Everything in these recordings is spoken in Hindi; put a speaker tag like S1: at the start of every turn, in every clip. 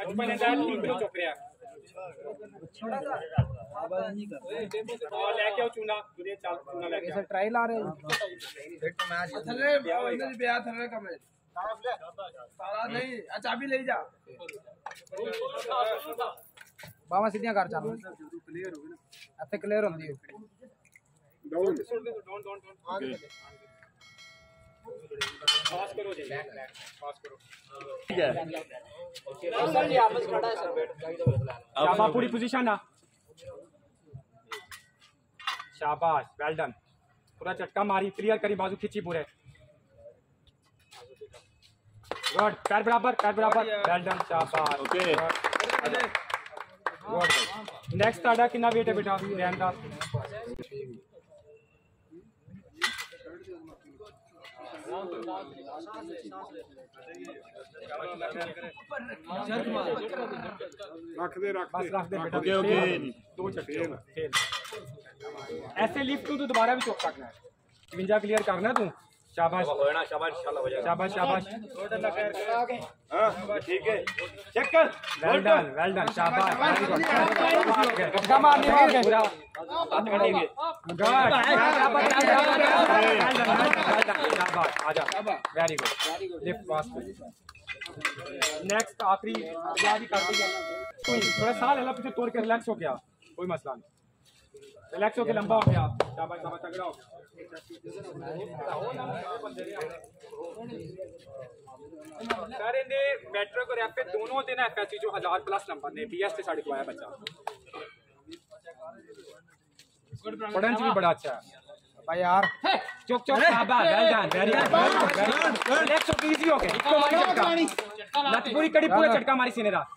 S1: लेके आओ चूना लेके ट्रायल आ रहे हैं नहीं अच्छा अभी ले जा बाबा सीधियां कर चल ਇੱਥੇ क्लियर ਹੁੰਦੀ ਹੈ पास करो जी पास करो ठीक है सर जी आपस खड़ा है सर बैठ शाबाश पूरी पोजीशन ना शाबाश वेल डन पूरा झटका मारी क्लियर करी बाजू खींची पूरे गुड पैर बराबर वेल डन शाबाश ओके गुड नेक्स्ट आड़ा कितना वेट है बेटा रहन दा रख दे बेटा ओके दो चक्के ऐसे लिफ्ट तू दोबारा भी चौक सकना है 52 क्लियर करना तू शाबाश होना शाबाश इंशाल्लाह हो जाएगा शाबाश शाबाश हां ठीक है चेक कर वेल डन शाबाश कब्जा मारने वाले पूरा पकड़ेंगे गुड शाबाश आजा very good lift pass next आखिरी याद ही कर दिया थोड़ा साल हल्ला पीछे तोड़ के रिलैक्स हो गया कोई मसला नहीं रिलैक्स हो के लंबा हो गया शाबाश शाबाश तगड़ा हो सर इन्हें मैट्रिक और एफए दोनों होते ना एफएससी जो 1000 प्लस नंबर ने बीएस से साढ़े को आया बच्चा पढ़ने भी बड़ा अच्छा है भाई यार चुप शाबाश well done very good relax हो इजी हो गया इसको मारी झटका लत पूरी कड़ी पूरा झटका मारी सीने दा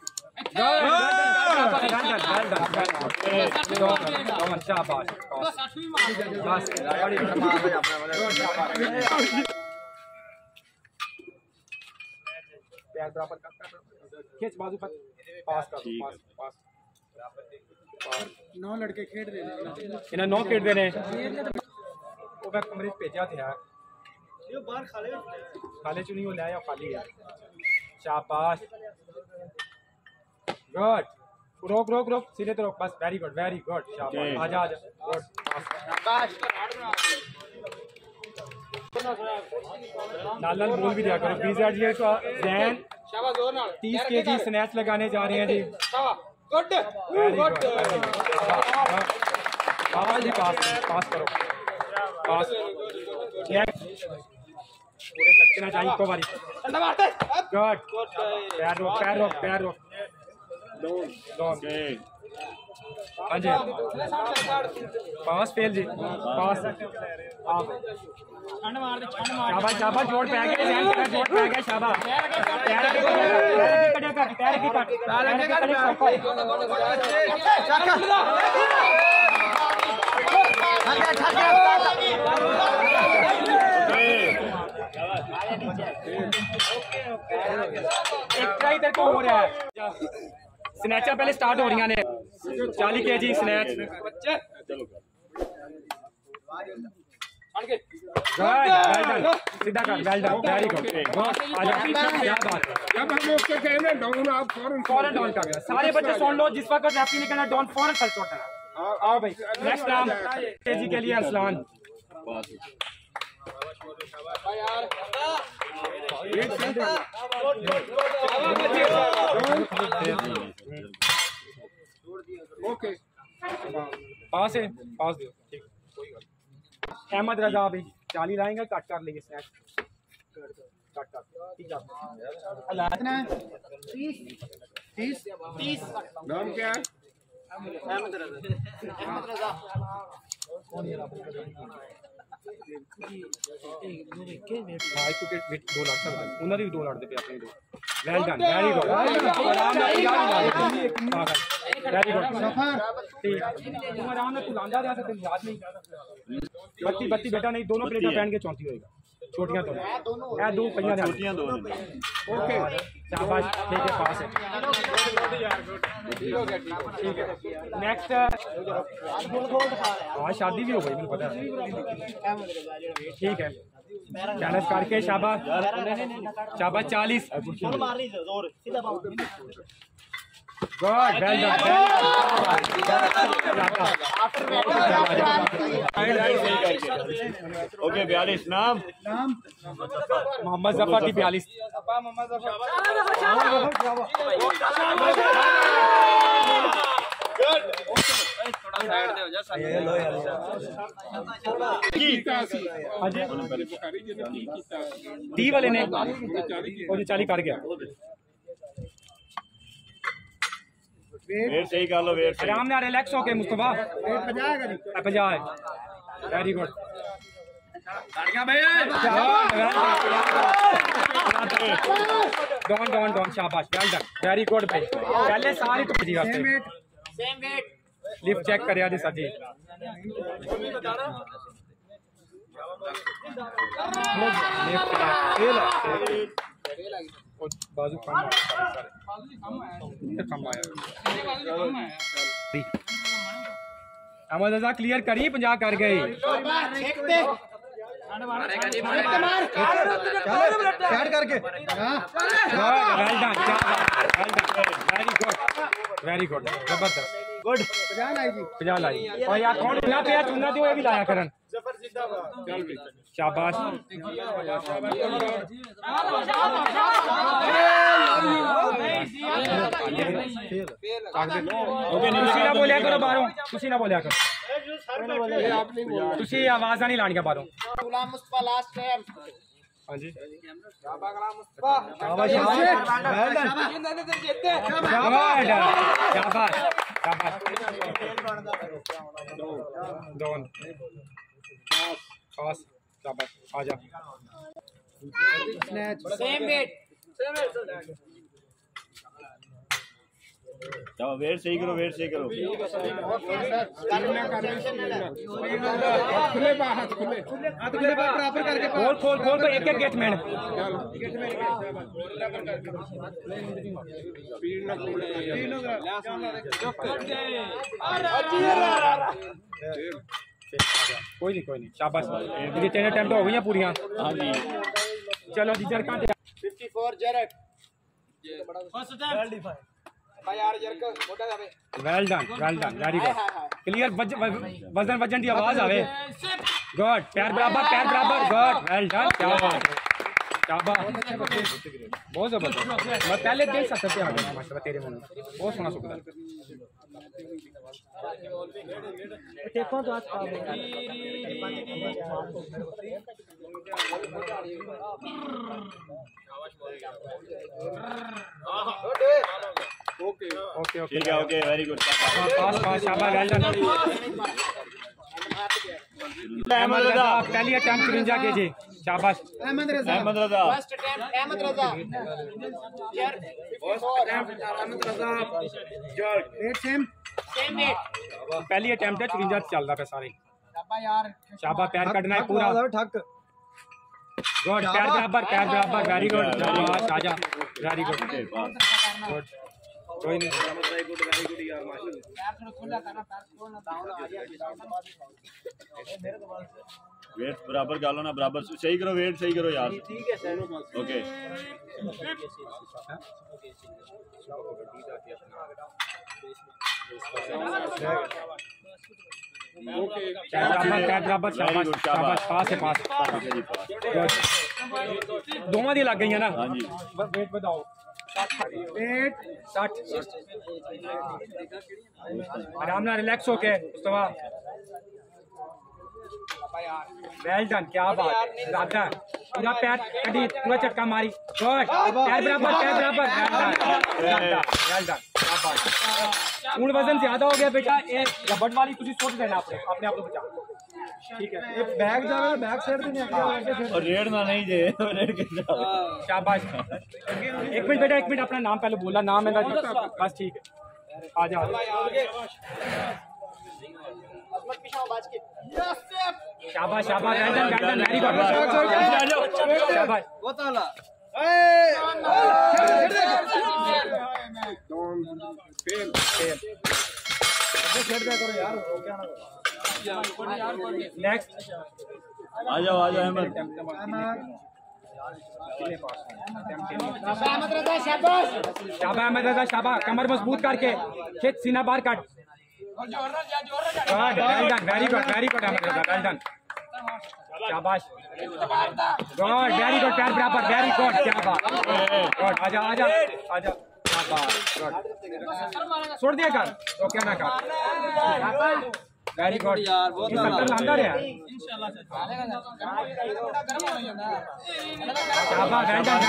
S1: खींच बाजू पर पास कर पास 9 लड़के खेड दे इन्हें 9 खेड देने वो मैं कमरे भेजा थे यार ये बाहर खाले चुनी हो लाया खाली है शाबाश गुड रोक सीधे तो रोक बस वेरी गुड शाबाश आजा गुड शाबाश नाल बोल भी दिया करो बीजेड जी का जैन शाबाश 30 केजी स्नैच लगाने जा रहे हैं जी गुड बाबा जी पास करो पास पूरे चक्के ना चाहिए को बारी गुड पैर रोक हाँ जी पास फेल जी पास शाबाश जोड़ पे आ गया शाबाश पैर की कट एक ट्राई तेरे को हो रहा है स्नैचर पहले स्टार्ट हो रही ने 40 केजी स्नैच सीधा कर वेल डन वेरी गुड आजा क्या बात जब हम उसके कहने डाउन आप फौरन डाउन कर सारे बच्चे सुन लो जिस वक्त रेफरी ने कहना डाउन फौरन फल छोड़ना आओ भाई नेक्स्ट राउंड केजी के लिए अरसलान ओके पास है पास दो ठीक कोई बात अहमद रजा भाई 40 लाएंगे कट कर लेंगे स्नैच कट ठीक है कितना 30 नाम क्या है अहमद रजा कौन है दो लाख उन्होंने भी 2 लाख दे पे अपने well done very good very good तुम आराम में तू लांदा रहा था याद नहीं 32 बेटा नहीं दोनों प्लेटा पहन के 34 होएगा छोटियां तो ए दो पहिया दे छोटियां दो ओके शाबाश ठीक है पास है ठीक है नेक्स्ट हां शादी भी हो गई मुझे पता है ठीक है चैलेंज करके शाबाश शाबाश 40 गुड वेल डन
S2: ओके 42 नाम
S1: मोहम्मद जफर की 42 30 वाले ने 40 कर गया
S2: वेट सही कर लो वेट
S1: आराम से रिलैक्स होके मुस्तफा 50 वेरी गुड डॉन शाबाश वेल डन वेरी गुड भाई पहले सारी तो जी वास्ते सेम वेट लिफ्ट चेक कर यार सजी बाजू कम आया अहमद रजा क्लियर करी 50 कर गए वेरी गुड जबरदस्त गुड 50 लाई और यार कौन ना पे चुनना तो ये भी लाया करन शाबाश ਤੁਸੀਂ ਨਾ ਬੋਲਿਆ ਕਰੋ ਬਾਹਰੋਂ ਤੁਸੀਂ ਨਾ ਬੋਲਿਆ ਕਰੋ ਤੁਸੀਂ ਆਵਾਜ਼ਾਂ ਨਹੀਂ ਲਾਣੀਆਂ ਬਾਹਰੋਂ ਗੁਲਾਮ ਮੁਸਤਫਾ ਲਾਸਟ ਟਾਈਮ ਹਾਂਜੀ ਸ਼ਾਬਾਸ਼ ਗੁਲਾਮ ਮੁਸਤਫਾ ਸ਼ਾਬਾਸ਼ ਸ਼ਾਬਾਸ਼ दोन पास शाबाश आजा सेम वेट
S2: चलो वेट सही करो
S1: खोल एक गेट मैन कोई नहीं शाबाश ये 3 अटेम्प्ट हो गई पूरी
S2: हाँ जी
S1: चलो जी जरका
S3: 54 jerk
S1: well done very good clear वजन वजन की आवाज आवे गुड पैर बराबर गुड वेल डन क्या बात है शाबाश बहुत जबरदस्त मैं पहले देख सकता था माशाल्लाह तेरे मन बहुत सोना सुखदा देखो तो आज ओके
S2: ठीक है ओके वेरी गुड
S1: पास शाबाश वेल डन अहमद रजा पहली अटेम्प्ट 53 केजी शाबाश
S3: अहमद रजा फर्स्ट अटेम्प्ट अहमद रजा यार 54 Ahmad Raza jerk weight same weight
S1: पहली अटेम्प्ट है 53 चलदा पे सारे
S3: शाबाश यार
S1: शाबाश पैर कटना है पूरा ठक गुड पैर बराबर वेरी गुड शाबाश आजा वेरी गुड कोई नहीं वेरी गुड यार माशाल्लाह
S2: वेट बराबर गालो ना बराबर सही करो वेट सही करो यार
S3: ठीक है सर
S2: ओके
S1: बराबर शाबाश पास दोवां दी लग गई ना
S2: हाँ जी
S1: वेट बताओ वेट 60 आराम ना रिलैक्स होके मुस्तफा वेल डन क्या बात है राधा पूरा पैर कड़ी पूरा चक्का मारी गुड पैर बराबर वेल डन क्या बात है वजन ज्यादा हो गया बेटा ये रबड़ वाली तुझे सोच देना अपने आप को बचा ठीक है ये बैग जा रहा है बैक साइड से नहीं
S2: और रेड ना नहीं दे रेड के
S1: शाबाश एक मिनट बेटा अपना नाम पहले बोला नाम है बस ठीक है आ जा शाबाश वेरी गुड शाबाश नेक्स्ट
S2: आ जाओ अहमद।
S3: अहमद रजा शाबाश
S1: शाबा अहमद रजा शाबा, कमर मजबूत करके खिंच, सीना बाहर काट। Very good Ahmad Raza, well done, शाबाश, गुड, वेरी गुड, पैर बराबर, वेरी गुड, क्या बात, गुड, आजा आजा आजा, शाबाश, गुड, छोड़ दिया कर तो क्या ना कर, वेरी गुड, सत्तर लांदा रहा शाबाश, वेल डन,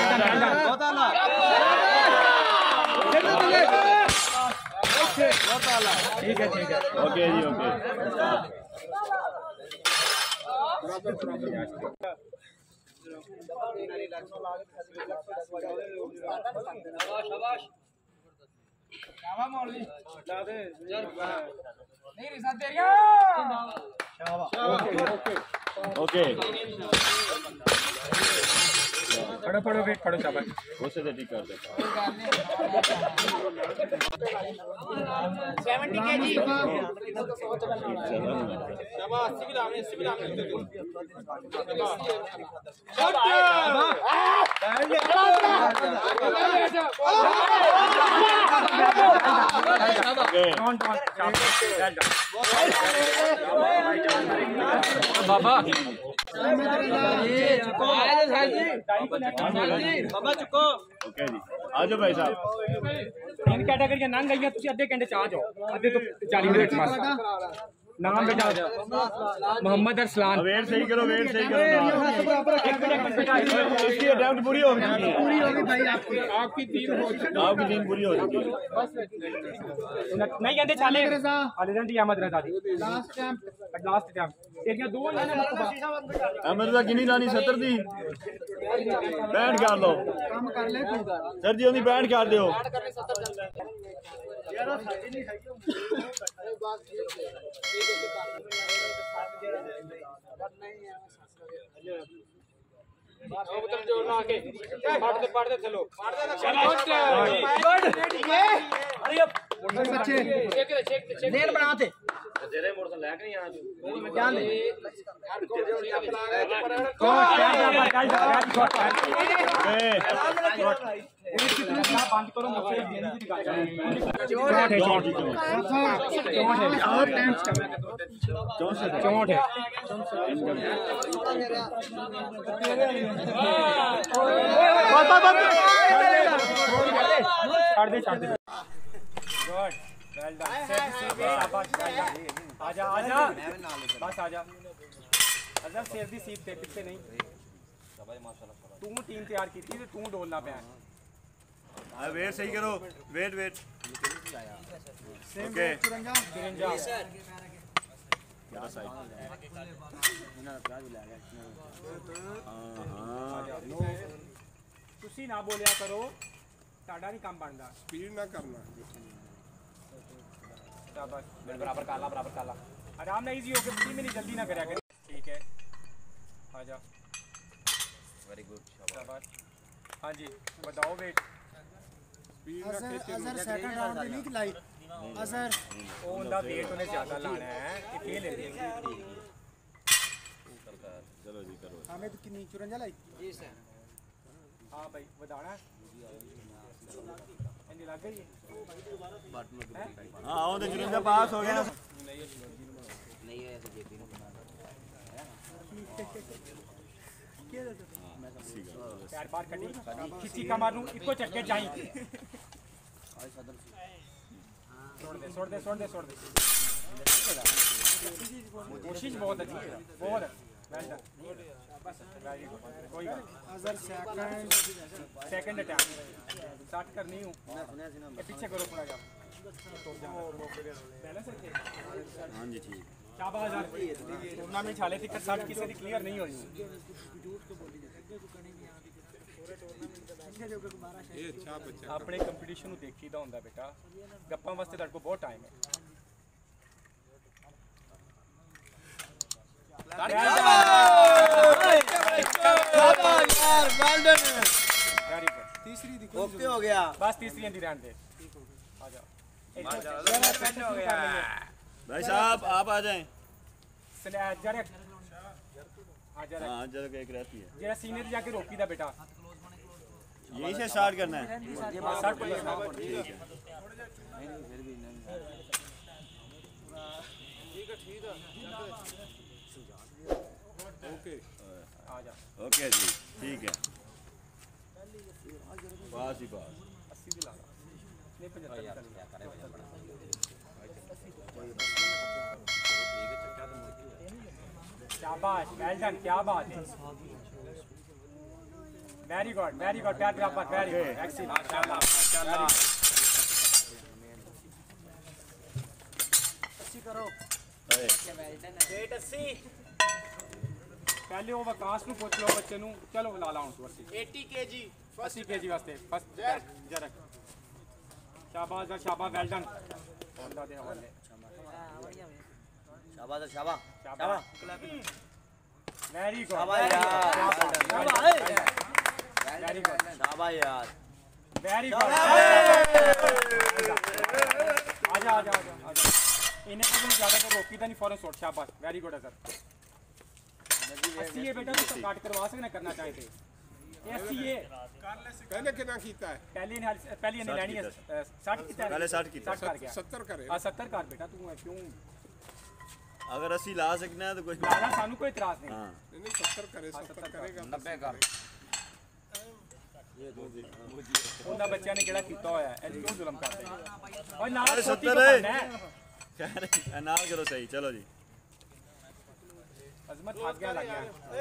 S1: ठीक है
S2: ओके जी ओके। ओके
S1: फड़ो वेट फड़ो शाबाश,
S2: उससे तो ठीक कर दे।
S3: 70 kg
S1: बाबा
S2: ओके जी आ जाओ भाई साहब।
S1: तीन कैटेगरी लंघ गई तुम अद्धे घंटे च आ जाओ, अद्धे तो 40 मिनट बस। नाम बेटा मोहम्मद अरसलान,
S2: वेट सही करो वेट सही करो। इसकी अटेम्प्ट पूरी हो गई
S3: भाई आपकी 3 हो चुकी
S2: आपकी 3 पूरी हो चुकी है।
S1: नहीं कहते चाले अली अहमद रजा दी
S3: लास्ट टाइम
S1: तेरियां दो
S2: अहमद रजा किन्नी लानी 70 दी 65 कर लो,
S3: काम कर ले तू
S2: सर जी ओदी 65 कर दियो।
S1: पढ़ते चलो
S3: बच्चे नेल बनाते
S1: बंद करो चौंठ है छाड़ दे गुड वेल डन शाबाश आजा आजा बस आजा अजब सिर दी सीट पे पीछे नहीं तू टीम तैयार की थी तू डोलना पे
S2: वेट सही करो वेट वेट ओके
S1: तुसी ना बोलिया करो साडा नहीं काम बनता
S4: स्पीड ना करना
S1: शाबाश बराबर काला आराम ना इजी होके फ्री में नहीं जल्दी ना करया कर ठीक है आजा वेरी गुड शाबाश हां जी बताओ वेट
S4: स्पीड ना
S3: अजहर सेकंड राउंड में नहीं खिलाई अजहर
S1: ओंदा वेट उन्हें ज्यादा लाना है ये फेल है
S2: चलो जी करो
S3: हामिद कितनी 54 लाई जी सर
S1: हां भाई बताना इंदी लग गई
S2: हां आओ तो 54 पास हो गया
S5: नहीं है तो जेपी ने
S1: पैर बार कटी किसी का मारूं इको चक्के जाई छोड़ दे कोशिश बहुत अच्छी है बहुत वेल डन बस वेरी गुड कोई बात
S3: अजहर
S1: सेकंड अटैक स्टार्ट करनी हूं पीछे करो थोड़ा जा बैलेंस रखे
S2: हां जी ठीक
S1: शाबाश टूर्नामेंट हाले तक शॉट किसी की क्लियर नहीं हो रही
S4: ये अच्छा बच्चा
S1: अपने कंपटीशन ਨੂੰ ਦੇਖੀਦਾ ਹੁੰਦਾ ਬੇਟਾ ਗੱਪਾਂ ਵਾਸਤੇ ਤੁਹਾਡੇ ਕੋਲ ਬਹੁਤ ਟਾਈਮ ਹੈ तीसरी
S5: ओके हो गया
S1: बस तीसरी अंदी रहने दे आ जाओ हो गया
S2: भाई साहब आप आ जाएं
S1: जरा
S2: हाँ जरा एक रहती है
S1: जरा सीने जाके रोकी था बेटा
S2: यहीं से स्टार्ट करना है
S4: ओके
S2: ओके जी ठीक है पास ही पास
S1: 80 भी ला नहीं 75 शाबाश वेल डन क्या बात है वेरी गुड प्यार बराबर वेरी गुड एक्सीलेंट शाबाश माशाल्लाह 80 करो वेट 80 पहले वो वकास नु पूछ लो बच्चे नु चलो ला ला हूं
S3: 80 kg
S1: 80 kg वास्ते बस जरा शाबाश वेल डन अल्लाह दे हवाले
S5: शाबाश शाबाश
S1: शाबाश वेरी गुड वेरी गुड
S5: शाबाश यार
S1: वेरी गुड आजा इन्हें तो ज्यादा तो रोकी था नहीं फौरन शॉट शाबाश वेरी गुड है सर 80 ये बेटा तू काट करवा सकना करना चाहे थे 80 ये
S4: पहले कितना कीता है
S1: पहले ने लेनी है 60 की
S2: पहले 60 की
S1: 60 कर गया
S4: 70 करे
S1: हां 70 कर बेटा तू क्यों
S2: अगर 80 ला सकना है तो कोई
S1: लाला सानू कोई इतराज नहीं
S2: हाँ
S4: नहीं 70 करे 70 करेगा
S5: 90 कर
S1: ਉਹਦਾ ਬੱਚਿਆਂ ਨੇ ਕਿਹੜਾ ਕੀਤਾ ਹੋਇਆ ਹੈ ਇਹ ਕਿਉਂ ਜ਼ੁਲਮ ਕਰਦੇ ਨੇ ਓਏ ਨਾਲ
S2: अरे
S1: ਛੋਟੀ
S2: 70
S1: को
S2: है
S1: बनना है
S2: ना करो सही चलो जी
S1: अजमत थक गया लग गया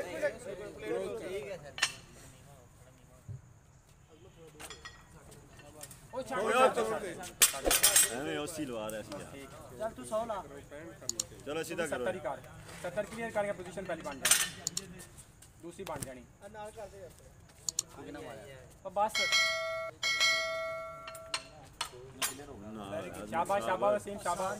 S1: ओ छाड़
S2: हमें 80 लवा रहा है
S1: चल तू 100 ला
S2: चलो सीधा करो
S1: 70 ही कर 70 क्लियर कर गया पोजीशन पहली बन जानी दूसरी बन जानी नाल कर दे बस शाबाश वसीम शाबाश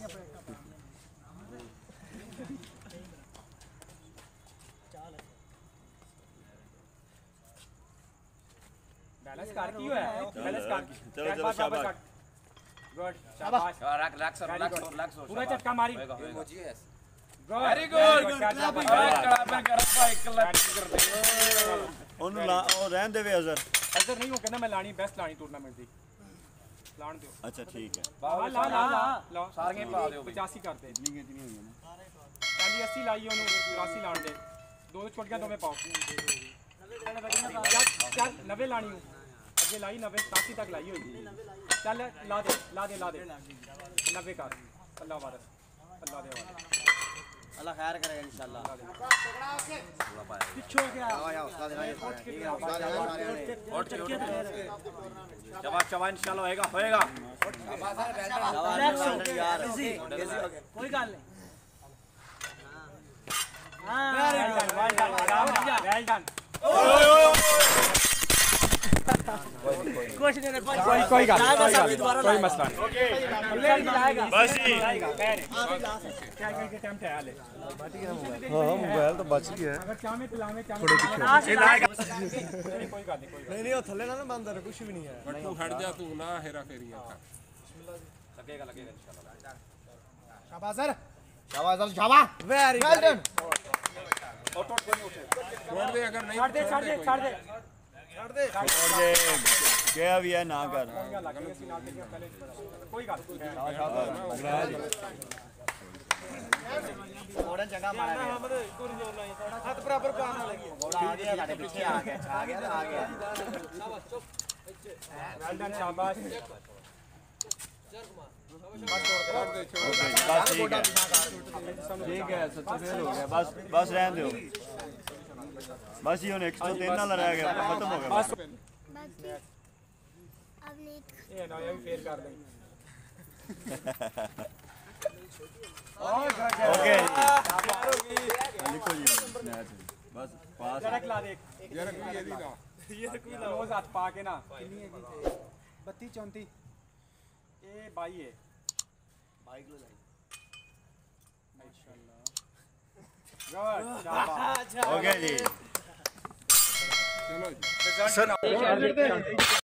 S1: बैलेंस कर की है बैलेंस कर
S2: चलो शाबाश
S1: गुड शाबाश
S5: रख
S1: पूरा झटका मारी
S5: वेरी गुड
S2: ਉਹਨੂੰ ਲਾ ਉਹ ਰਹਿਣ ਦੇਵੇ ਅਜ਼ਰ
S1: इधर नहीं हो कहना मैं लानी बेस्ट लानी टूर्नामेंट दी लाण दियो
S2: अच्छा ठीक है
S1: ला सारे पा दियो 85 कर दे पहली 80 लाई ओनु 84 लाण दे दो छोटियां दो में पाओ चल 90 लानी हूं अगे लाई 90 87 तक लाई होई चल ला दे 90 कर अल्लाह वारस अल्लाह दे वाले
S5: अल्लाह खैर करेगा इंशाल्लाह
S1: पीछे हो गया
S5: आया उस्ताद ने
S3: शाबाश इंशाल्लाह होएगा
S5: यार
S1: कोई गल नहीं हां वेल डन कोई मसला नहीं
S2: बस ही
S1: क्या टाइम है हाले
S2: हां मोबाइल तो बच गया
S1: अगर चाह में पिलावे चाह
S2: थोड़े
S1: कोई गल नहीं
S2: नहीं थल्ले ना बंद है कुछ भी नहीं है
S4: तू हट जा तू ना हेरा फेरियां कर
S5: लगेगा इंशाल्लाह
S3: शाबाश सर शाबाश वेरी वेल डन
S4: छोड़ दे अगर नहीं
S1: छाड़ दे
S2: क्या भी है ना कर
S1: कोई गल
S5: थोड़ा जगह मारा
S3: हाथ बराबर पाना लगी
S5: घोड़ा आ गया साडे पीछे आ गया
S1: वेल डन शाबाश
S2: ठीक है 70 फेल हो गया बस रहने दो बस ये 103 ना रह गया खत्म हो गया
S1: बस
S6: अब नहीं
S1: ये ना ये भी फेल कर देंगे
S2: ओके लिखो जी बस पास
S1: जरक ला दे
S4: जरा कोई ये दी ला
S1: रोज हाथ पा के ना 32 34 ये 22 है
S5: बाइक लो जाए
S1: माशाल्लाह गुड शाबाश
S2: ओके जी
S4: चलो जी
S1: सर